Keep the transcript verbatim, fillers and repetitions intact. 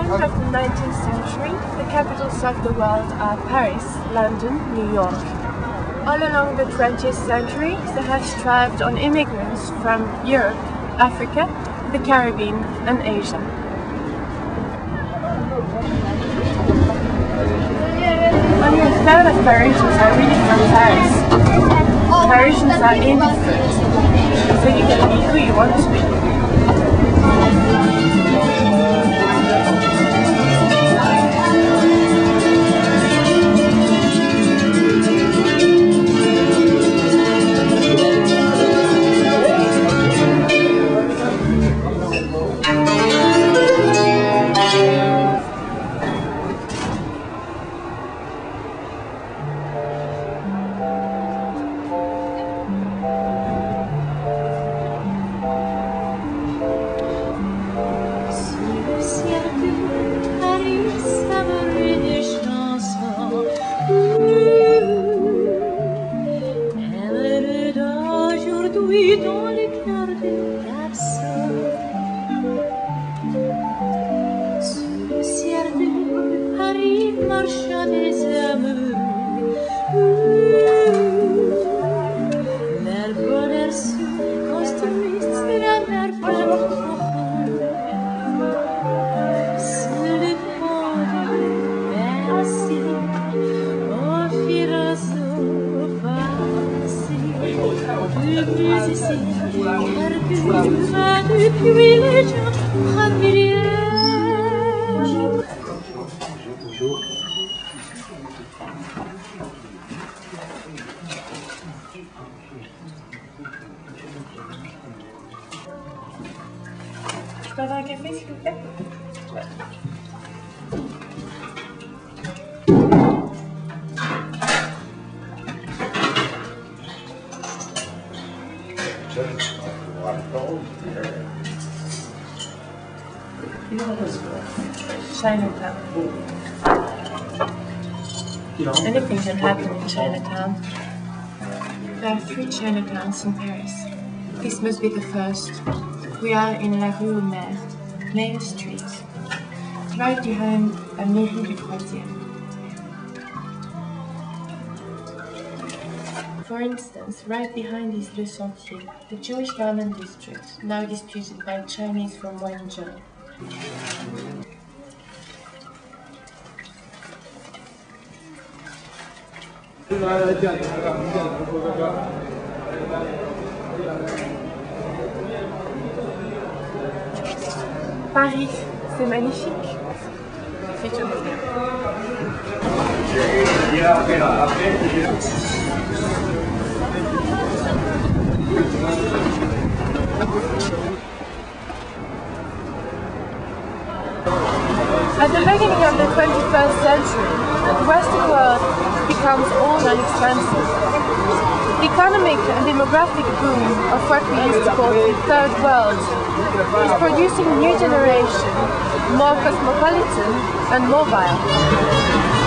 beginning of the nineteenth century, the capitals of the world are Paris, London, New York. All along the twentieth century, they have thrived on immigrants from Europe, Africa, the Caribbean and Asia. Only a third of Parisians are really from Paris. Parisians are indifferent, so you can be who you want to be. Je peux avoir un café s'il vous plaît? Ouais. Chinatown. Anything can happen in Chinatown. There are three Chinatowns in Paris. This must be the first. We are in La Rue Mer, Main Street, right behind la mairie du Trocadéro. For instance, right behind is Le Sentier, the Jewish garment district, now disputed by Chinese from Guangzhou. Paris, c'est magnifique. C'est tout. At the beginning of the twenty-first century, the Western world becomes old and expensive. The economic and demographic boom of what we used to call the Third World is producing a new generation, more cosmopolitan and mobile.